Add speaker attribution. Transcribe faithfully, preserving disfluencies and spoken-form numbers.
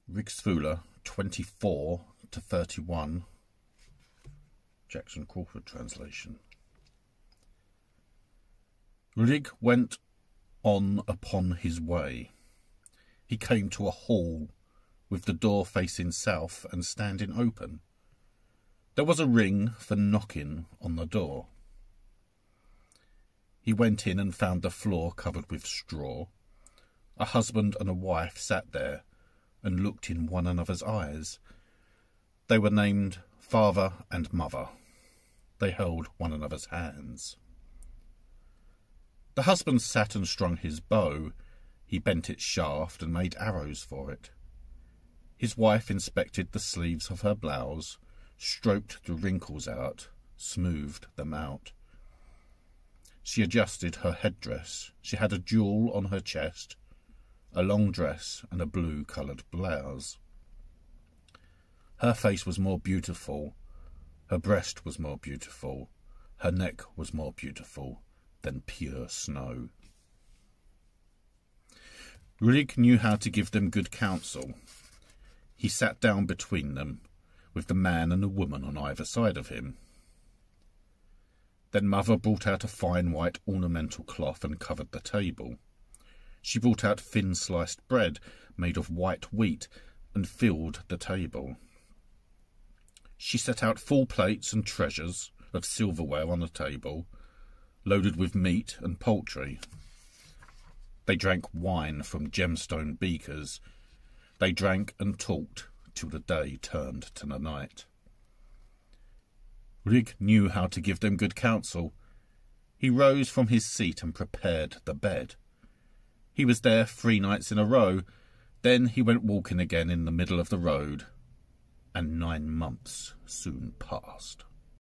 Speaker 1: Rigsfula, twenty-four to thirty-one. Jackson Crawford translation. Rig went on upon his way. He came to a hall with the door facing south and standing open. There was a ring for knocking on the door. He went in and found the floor covered with straw. A husband and a wife sat there and looked in one another's eyes. They were named Father and Mother. They held one another's hands. The husband sat and strung his bow. He bent its shaft and made arrows for it. His wife inspected the sleeves of her blouse, stroked the wrinkles out, smoothed them out. She adjusted her headdress. She had a jewel on her chest, a long dress and a blue-coloured blouse. Her face was more beautiful, her breast was more beautiful, her neck was more beautiful than pure snow. Rig knew how to give them good counsel. He sat down between them, with the man and the woman on either side of him. Then Mother brought out a fine white ornamental cloth and covered the table. She brought out thin sliced bread made of white wheat and filled the table. She set out full plates and treasures of silverware on the table, loaded with meat and poultry. They drank wine from gemstone beakers. They drank and talked till the day turned to the night. Rig knew how to give them good counsel. He rose from his seat and prepared the bed. He was there three nights in a row. Then he went walking again in the middle of the road, and nine months soon passed.